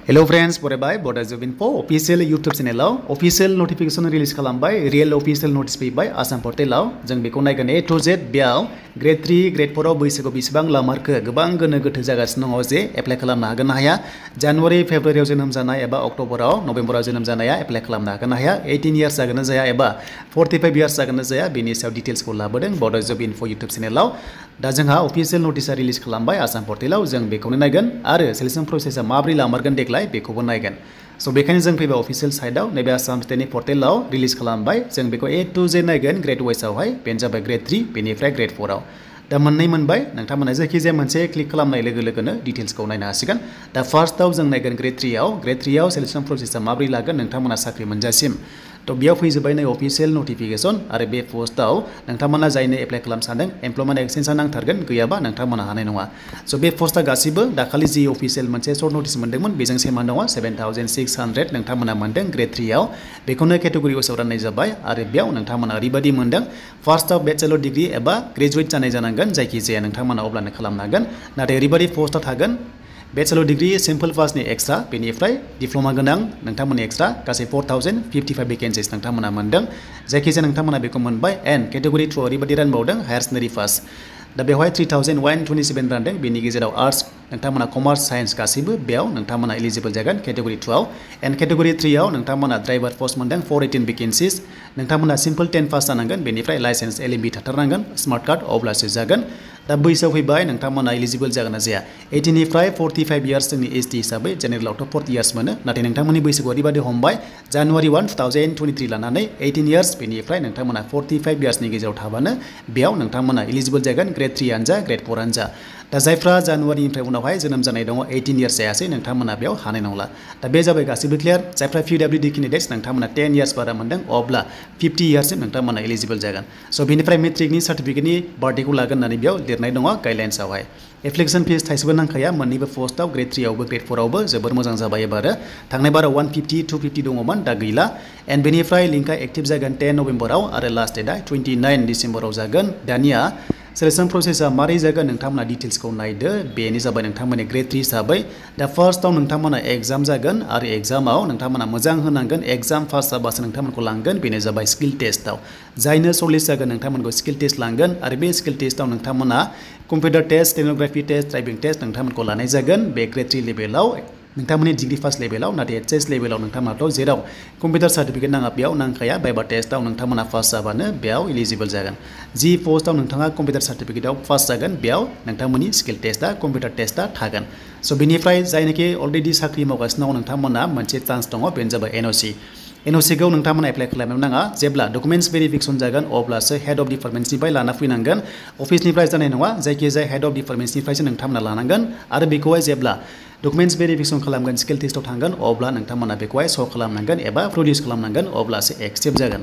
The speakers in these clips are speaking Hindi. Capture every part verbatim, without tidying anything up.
Hello friends, बराय Bodo info official YouTube channel official notification release खालामबाय real official notice फैबाय आसाम पर्टेलाव जों बेखौ नायगोन A to Z बेयाव ग्रेड थ्री ग्रेड फोर आव बैसोखौ बेसेबां लामारखो गोबां गोनो गोथो जागासिनो दङ जे एप्लाइ खालामनो हागोन ना हाया जानुवारि फेब्रुवारियाव जोनोम जानाय एबा अक्ट'बराव नभेम्बराव जोनोम जानाया एप्लाइ खालामनो हागोन ना हाया eighteen years जागोन ना जाया एबा forty-five years जागोन ना जाया बेनि सायाव डिटेल्सखौ लाबोदों Bodo info YouTube चेनेलाव दा जोंहा अफिशियेल नोटिसा रिलीज खालामबाय आसाम पर्टेलाव जों बेखौनो नायगोन आरो सेलेक्शन प्रोसेसा माब्रै लामारगोन देग्लाय बेखौबो नायगोन सो बेखायनो जों फैबाय अफिशियेल साइटआव नैबे आसाम स्टेटनि पर्टेलाव रिलीज खालामबाय जों बेखौ ए टु जेड नायगोन ग्रेड वाइसआवहाय बेनो जाबाय ग्रेड थ्री बेनिफ्राय ग्रेड फोर आव दा मोननै मोनबाय नोंथांमोना जायखिजाया मोनसे क्लिक खालामनाय लोगो लोगोनो डिटेल्सखौ नायनो हासिगोन दा फार्स्टआव जों नायगोन ग्रेड थ्री आव ग्रेड थ्री आव सेलेक्शन प्रोसेसा माब्रै लागोन नोंथांमोना साख्रि मोनजासिम तो बेयाव फैजोबबाय नै अफिशियेल नोटिफिकेशन आरो बे पोस्टआव नोंथांमोना जायनो एप्लाइ खालाम सानदों एमप्लयमेन्ट एक्सचेन्जआ नांथारगोन गैयाबा नोंथांमोना हानाय नङा सो बे पोस्टआ गासिबो दाखालि जि अफिशियेल मोनसे सर्ट नोटिस मोनदोंमोन बेजों सेमान दङ seven thousand six hundred नोंथांमोना मोनदों ग्रेड थ्री आव बेखौनो केटेगरि वाइसआव राननाय जाबाय आरो बेयाव नोंथांमोना ओरैबायदि मोनदों फार्स्टआव बेचलर डिग्री एबा ग्रेजुवेट जानाय जानांगोन जायखिजाया नोंथांमोना अब्लानो खालामनो हागोन नाथाय ओरैबायदि पोस्टआ थागोन बेचलर डिग्री सिम्पल पासनि एक्सट्रा बेनिफ्राय डिप्ल'मा गोनां नोंथांमोननि एक्सट्रा गासै four thousand fifty-five भेकेन्सिस नोंथांमोना मोनदों जायखिजाया नोंथांमोना बेखौ मोनबाय एन्ड केटेगरि थ्रु ओरैबायदि रानबावदों हायार सेकेन्डारि पास दा बेवहाय three thousand one hundred twenty-seven रानदों बेनि गेजेराव आर्ट्स नोंथांमोना कमार्स साइन्स गासैबो बेयाव नोंथांमोना एलिजिबल जागोन केटेगरि टु आव एन्ड केटेगरि थ्री आव नोंथांमोना ड्राइभार पोस्ट मोनदों four eighteen भेकेन्सिस नोंथांमोना सिम्पल टेन पास जानांगोन बेनिफ्राय लाइसेन्स एल एम बि थाथारनांगोन स्मार्ट कार्ड अब्लासो जागोन दा बैसोआव फैबाय नोंथांमोना एलिजिबल जागोन ना जाया eighteen निफ्राय forty-five इयार्स जोंनि एस टि हिसाबै जेनेरेलावथ' forty इयार्स मोनो नाथाय नोंथांमोननि बैसोखौ ओरैबायदि हमबाय January one two thousand twenty-three लानानै eighteen इयार्स बेनिफ्राय नोंथांमोना forty-five इयार्सनि गेजेराव थाबानो बेयाव नोंथांमोना एलिजिबल जागोन ग्रेड थ्री आनो जा ग्रेड फोर आनो जा दा जायफ्रा जानुवारिनिफ्राय उनावहाय जोनोम जानाय दङ eighteen इयार्स जायासै नोंथांमोना बेयाव हानाय नंला दा बे जाबाय गासिबो क्लियार जायफ्रा पि डाब्लिउ डि केन्डिडेट्स नोंथांमोना ten इयार्स बारा मोनदों अब्ला fifty इयार्ससिम नोंथांमोना एलिजिबल जागोन स' बेनिफ्राय मेट्रिकनि सार्टिफिकेटनि बार्थडेखौ लागोन होननानै बेयाव लिरनाय दङ गाइडलाइन्सआवहाय एप्लिकेसन फिस थाइसेबो नांखाया मोननैबो पोस्टआव ग्रेड थ्री आवबो ग्रेड फोर आवबो जोबोर मोजां जाबाय एबारो थांनाय बाराव one fifty two fifty दङमोन दा गैला एन्ड बेनिफ्राय लिंकआ एक्टिभ जागोन ten नभेम्बराव आरो लास्ट डेटआ twenty-nine डिसेम्बराव जागोन दानिया सेलेक्शन प्रोसेसा मारै जागोन नोंथांमोना डिटेल्सखौ नायदो बेनो जाबाय नोंथांमोननि ग्रेड थ्री हिसाबै दा फार्स्टआव नोंथांमोना एग्जाम जागोन आरो एग्जामाव नोंथांमोना मोजां होनांगोन एग्जाम पास जाबासो नोंथांमोनखौ लांगोन बेनो जाबाय स्किल टेस्टआव जायनो सर्टलिस्ट जागोन नोंथांमोनखौ स्किल टेस्ट लांगोन आरो बे स्किल टेस्टआव नोंथांमोना computer test stenography test typing test नोंथांमोनखौ लानाय जागोन बे ग्रेड थ्री लेभेलाव नोंथांमोननि डिग्री फार्स्ट लेभेलाव नाथाय एच एस लेभेलाव नोंथांमोनाथ' जेराव कम्पिउटार सार्टिफिकेट नाङा बेयाव नांखाया बाइबा टेस्टआव नोंथांमोना पास जाबानो बेयाव एलिजिबल जागोन जि पोस्टआव नोंथाङा कम्पिउटार सार्टिफिकेटआव पास जागोन बेयाव नोंथांमोननि स्किल टेस्टआ कम्पिउटार टेस्टआ थागोन स' बेनिफ्राय जायनाखि अलरेडि साख्रि मावगासिनो दङ नोंथांमोना मोनसे चान्स दङ बेनो जाबाय एन अ सि एन अ सिखौ नोंथांमोना एप्लाइ खालामनो नाङा जेब्ला डकुमेन्टस भेरिफिकेसन जागोन अब्लासो हेड अफ डिपार्टमेन्टनिफ्राय लाना फैनांगोन अफिसनिफ्राय जानाय नङा जायखिजाया हेड अफ डिपार्टमेन्टनिफ्रायसो नोंथांमोना लानांगोन आरो बेखौहाय जेब्ला डकुमेन्टस भेरिफिकेसन खालामगोन स्किल टेस्टआव थांगोन अब्ला नोंथांमोना बेखौहाय श' खालामनांगोन एबा प्रडिउस खालामनांगोन अब्लासो एक्सेप्ट जागोन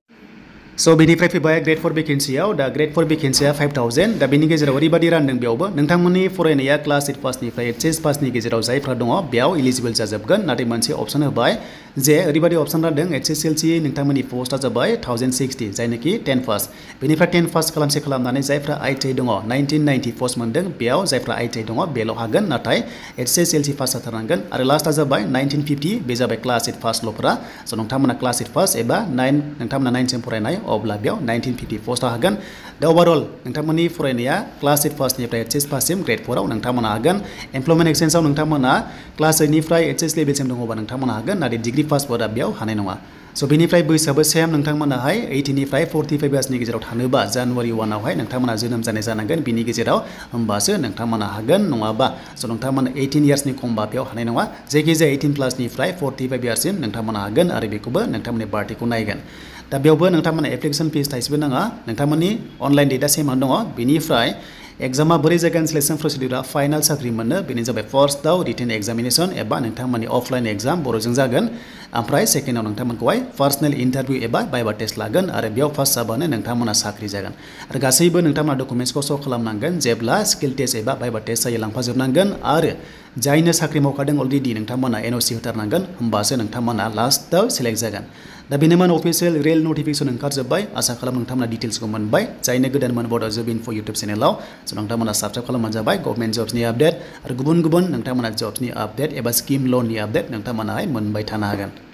स' बेनिफ्राय फैबाय ग्रेड फोर भेकेन्सियाव दा ग्रेड फोर भेकेन्सिया five thousand दा बेनि गेजेराव ओरैबायदि रानदों बेयावबो नोंथांमोननि फरायनाया क्लास eight पासनिफ्राय एच एस पासनि गेजेराव जायफ्रा दङ बेयाव एलिजिबल जाजोबगोन नाथाय मोनसे अपसन होबाय जे ओरैबायदि अपसन रानदों एच एस एल सि नोंथांमोननि पोस्टआ जाबाय one thousand sixty जायनाखि ten पास बेनिफ्राय ten पास खालामसे खालामनानै जायफ्रा आइ टि आइ दङ nineteen ninety पोस्ट मोनदों बेयाव जायफ्रा आइ टि आइ दङ बेल' हागोन नाथाय एच एस एल सि पास जाथारनांगोन आरो लास्टआ जाबाय nineteen fifty बे जाबाय क्लास eight पासल'फोरा स' नोंथांमोना क्लास eight पास एबा nine नोंथांमोना nine सिम फरायनाय अब्ला बेयाव nineteen fifty पोस्टआव हागोन दा ओभारअल नोंथांमोननि फरायनाया क्लास eight पासनिफ्राय एच एस पाससिम ग्रेड फोर आव नोंथांमोना हागोन एमप्लयमेन्ट एक्सचेन्जआव नोंथांमोना क्लास eight निफ्राय एच एस लेभेलसिम दङबा नोंथांमोना हागोन नाथाय डिग्री पासफोरा बेयाव हानाय नङा स' बेनिफ्राय बैसोआबो सेम नोंथांमोनाहाय eighteen निफ्राय forty-five इयार्सनि गेजेराव थानोबा जानुवारि one आवहाय नोंथांमोना जोनोम जानाय जानांगोन बिनि गेजेराव होमबासो नोंथांमोना हागोन नङाबा स' नोंथांमोना eighteen इयार्सनि खमबा बेयाव हानाय नङा जायखिजाया eighteen प्लासनिफ्राय forty-five इयार्ससिम नोंथांमोना हागोन आरो बेखौबो नोंथांमोननि बार्थडेखौ नायगोन दा बेयावबो नोंथांमोना एप्लिकेसन फिस थाइसेबो नाङा नोंथांमोननि अनलाइन डेटा सेमानो दङ बेनिफ्राय एग्जामा बोरै जागोन सिलेक्शन प्रसिडिउरा फाइनाल साख्रि मोननो बेनो जाबाय फार्स्टआव रिटेन एग्जामिनेसन एबा नोंथांमोननि अफलाइन एग्जाम बर'जों जागोन ओमफ्राय सेकेन्डआव नोंथांमोनखौहाय पार्सनेल इन्टारभिउ एबा भाइभा टेस्ट लागोन आरो बेयाव पास जाबानो नोंथांमोना साख्रि जागोन आरो गासैबो नोंथांमोना डकुमेन्ट्सखौ श' खालामनांगोन जेब्ला स्किल टेस्ट एबा भाइभा टेस्ट जायो लांफाजोबनांगोन आरो जायनो साख्रि मावखादों अलरेडि नोंथांमोना एन अ सि होथारनांगोन होमबासो नोंथांमोना लास्टआव सेलेक्ट जागोन दा बेनोमोन अफिसियेल रियेल नटिफिकेसन ओंखारजोब्बाय आसा खालाम नोंथांमोना डिटेल्सखौ मोनबाय जायनो गोदानमोन बड' जब इनफो इउटुब चेनेलाव स' नोंथांमोना साबस्क्राइब खालामबानो जाबाय गभर्नमेन्ट जब्सनि आपडेट आरो गुबुन गुबुन नोंथांमोना जब्सनि आपडेट एबा स्किम लननि आपडेट नोंथांमोनाहाय मोनबाय थानो हागोन।